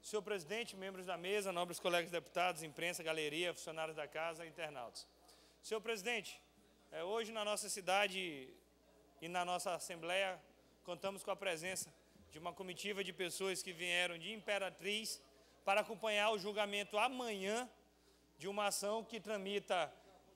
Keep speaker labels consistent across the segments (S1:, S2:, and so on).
S1: Senhor presidente, membros da mesa, nobres colegas deputados, imprensa, galeria, funcionários da casa, internautas. Senhor presidente, hoje na nossa cidade e na nossa Assembleia contamos com a presença de uma comitiva de pessoas que vieram de Imperatriz para acompanhar o julgamento amanhã de uma ação que tramita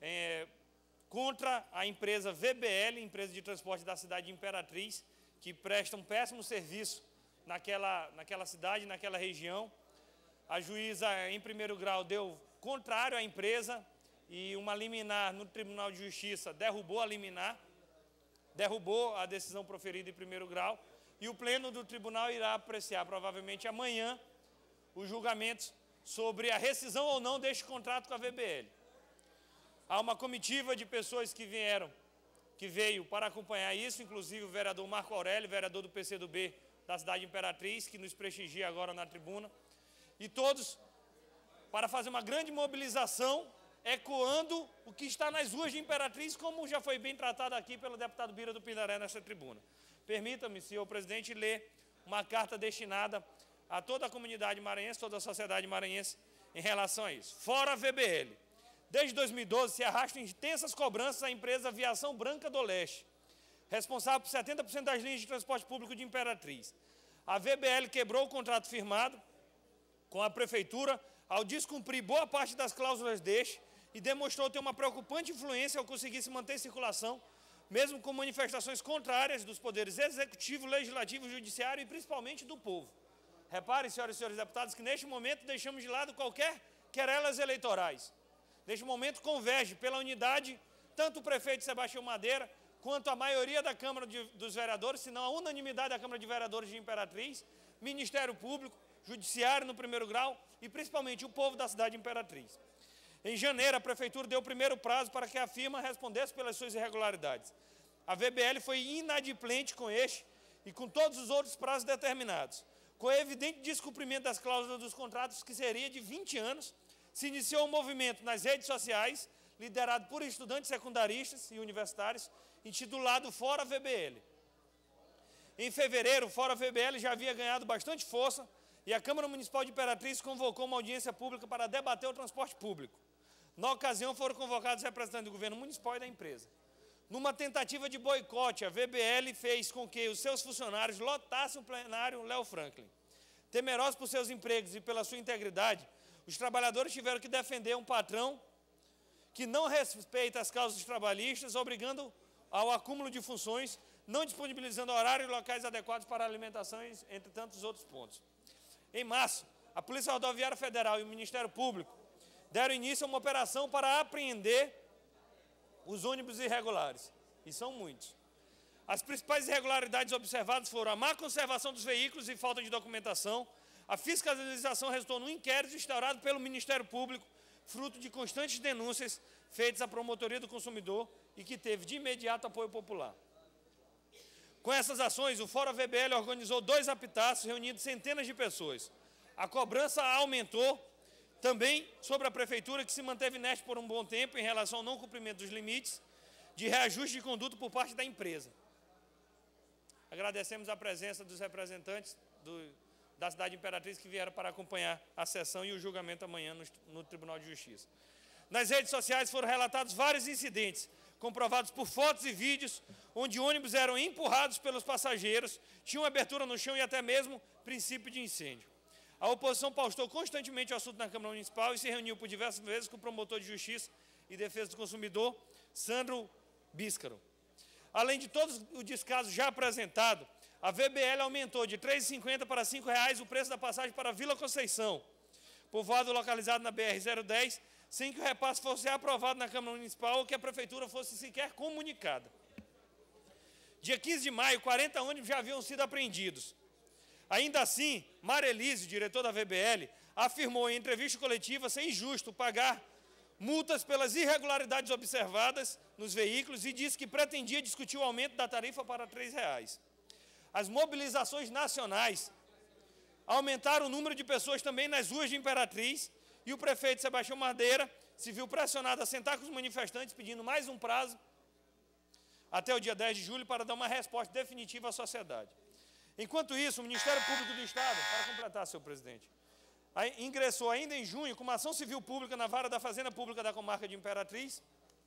S1: contra a empresa VBL, empresa de transporte da cidade de Imperatriz, que presta um péssimo serviço naquela cidade, naquela região. A juíza, em primeiro grau, deu contrário à empresa e uma liminar no Tribunal de Justiça derrubou a liminar, derrubou a decisão proferida em primeiro grau, e o pleno do tribunal irá apreciar, provavelmente amanhã, os julgamentos sobre a rescisão ou não deste contrato com a VBL. Há uma comitiva de pessoas que veio para acompanhar isso, inclusive o vereador Marco Aurélio, vereador do PCdoB da cidade de Imperatriz, que nos prestigia agora na tribuna, e todos para fazer uma grande mobilização, ecoando o que está nas ruas de Imperatriz, como já foi bem tratado aqui pelo deputado Bira do Pindaré nessa tribuna. Permita-me, senhor presidente, ler uma carta destinada a toda a comunidade maranhense, toda a sociedade maranhense, em relação a isso. Fora a VBL. Desde 2012 se arrastam intensas cobranças à empresa Aviação Branca do Leste, responsável por 70% das linhas de transporte público de Imperatriz. A VBL quebrou o contrato firmado com a prefeitura ao descumprir boa parte das cláusulas deste e demonstrou ter uma preocupante influência ao conseguir se manter em circulação, mesmo com manifestações contrárias dos poderes executivo, legislativo, judiciário e principalmente do povo. Reparem, senhoras e senhores deputados, que neste momento deixamos de lado qualquer querelas eleitorais. Neste momento converge pela unidade tanto o prefeito Sebastião Madeira quanto a maioria da Câmara dos Vereadores, se não a unanimidade da Câmara de Vereadores de Imperatriz, Ministério Público, Judiciário no primeiro grau e principalmente o povo da cidade de Imperatriz. Em janeiro, a Prefeitura deu o primeiro prazo para que a firma respondesse pelas suas irregularidades. A VBL foi inadimplente com este e com todos os outros prazos determinados. Com o evidente descumprimento das cláusulas dos contratos, que seria de 20 anos, se iniciou um movimento nas redes sociais, liderado por estudantes secundaristas e universitários, intitulado Fora VBL. Em fevereiro, o Fora VBL já havia ganhado bastante força e a Câmara Municipal de Imperatriz convocou uma audiência pública para debater o transporte público. Na ocasião, foram convocados representantes do governo municipal e da empresa. Numa tentativa de boicote, a VBL fez com que os seus funcionários lotassem o plenário Léo Franklin. Temerosos por seus empregos e pela sua integridade, os trabalhadores tiveram que defender um patrão que não respeita as causas trabalhistas, obrigando ao acúmulo de funções, não disponibilizando horários e locais adequados para alimentações, entre tantos outros pontos. Em março, a Polícia Rodoviária Federal e o Ministério Público deram início a uma operação para apreender os ônibus irregulares, e são muitos. As principais irregularidades observadas foram a má conservação dos veículos e falta de documentação. A fiscalização resultou num inquérito instaurado pelo Ministério Público, fruto de constantes denúncias feitas à Promotoria do Consumidor e que teve de imediato apoio popular. Com essas ações, o Fora VBL organizou 2 apitaços, reunindo centenas de pessoas. A cobrança aumentou também sobre a Prefeitura, que se manteve inerte por um bom tempo em relação ao não cumprimento dos limites de reajuste de conduta por parte da empresa. Agradecemos a presença dos representantes da cidade de Imperatriz que vieram para acompanhar a sessão e o julgamento amanhã no Tribunal de Justiça. Nas redes sociais foram relatados vários incidentes, comprovados por fotos e vídeos, onde ônibus eram empurrados pelos passageiros, tinham abertura no chão e até mesmo princípio de incêndio. A oposição pautou constantemente o assunto na Câmara Municipal e se reuniu por diversas vezes com o promotor de Justiça e Defesa do Consumidor, Sandro Bíscaro. Além de todos os descasos já apresentados, a VBL aumentou de R$ 3,50 para R$ 5,00 o preço da passagem para a Vila Conceição, povoado localizado na BR-010, sem que o repasse fosse aprovado na Câmara Municipal ou que a Prefeitura fosse sequer comunicada. Dia 15 de maio, 40 ônibus já haviam sido apreendidos. Ainda assim, Marelise, diretor da VBL, afirmou em entrevista coletiva ser injusto pagar multas pelas irregularidades observadas nos veículos e disse que pretendia discutir o aumento da tarifa para R$ 3,00. As mobilizações nacionais aumentaram o número de pessoas também nas ruas de Imperatriz e o prefeito Sebastião Madeira se viu pressionado a sentar com os manifestantes pedindo mais um prazo até o dia 10 de julho para dar uma resposta definitiva à sociedade. Enquanto isso, o Ministério Público do Estado, para completar, senhor presidente, ingressou ainda em junho com uma ação civil pública na Vara da Fazenda Pública da comarca de Imperatriz,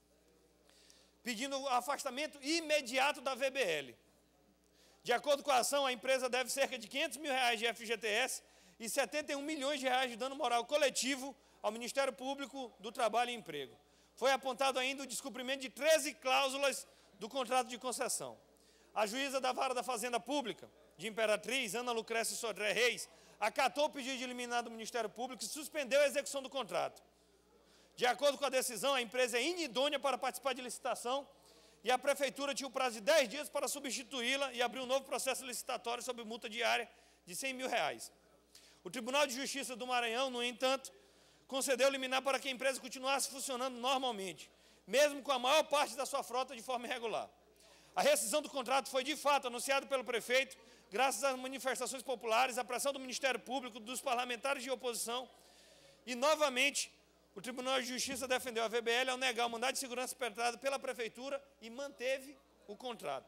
S1: pedindo o afastamento imediato da VBL. De acordo com a ação, a empresa deve cerca de R$500 mil de FGTS e R$71 milhões de dano moral coletivo ao Ministério Público do Trabalho e Emprego. Foi apontado ainda o descumprimento de 13 cláusulas do contrato de concessão. A juíza da Vara da Fazenda Pública de Imperatriz, Ana Lucrécia Sodré Reis, acatou o pedido de liminar do Ministério Público e suspendeu a execução do contrato. De acordo com a decisão, a empresa é inidônea para participar de licitação e a Prefeitura tinha o prazo de 10 dias para substituí-la e abrir um novo processo licitatório sob multa diária de R$100 mil. O Tribunal de Justiça do Maranhão, no entanto, concedeu liminar para que a empresa continuasse funcionando normalmente, mesmo com a maior parte da sua frota de forma irregular. A rescisão do contrato foi, de fato, anunciada pelo prefeito, graças às manifestações populares, à pressão do Ministério Público, dos parlamentares de oposição, e, novamente, o Tribunal de Justiça defendeu a VBL ao negar o mandado de segurança impetrado pela Prefeitura e manteve o contrato.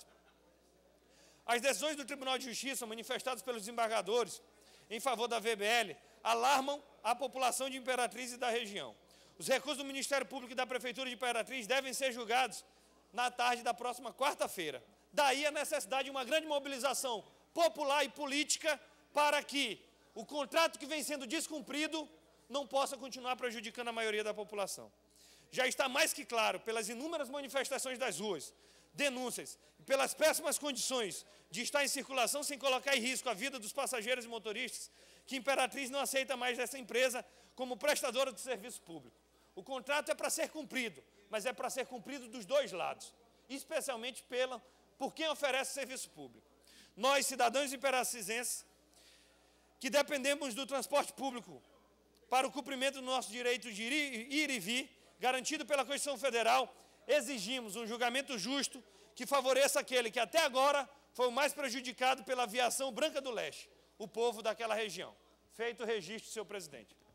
S1: As decisões do Tribunal de Justiça, manifestadas pelos desembargadores em favor da VBL, alarmam a população de Imperatriz e da região. Os recursos do Ministério Público e da Prefeitura de Imperatriz devem ser julgados na tarde da próxima quarta-feira. Daí a necessidade de uma grande mobilização popular e política para que o contrato que vem sendo descumprido não possa continuar prejudicando a maioria da população. Já está mais que claro, pelas inúmeras manifestações das ruas, denúncias, e pelas péssimas condições de estar em circulação sem colocar em risco a vida dos passageiros e motoristas, que Imperatriz não aceita mais essa empresa como prestadora de serviço público. O contrato é para ser cumprido, mas é para ser cumprido dos dois lados, especialmente por quem oferece serviço público. Nós, cidadãos imperatrizenses, que dependemos do transporte público para o cumprimento do nosso direito de ir e vir, garantido pela Constituição Federal, exigimos um julgamento justo que favoreça aquele que até agora foi o mais prejudicado pela aviação Branca do Leste, o povo daquela região. Feito o registro, senhor presidente.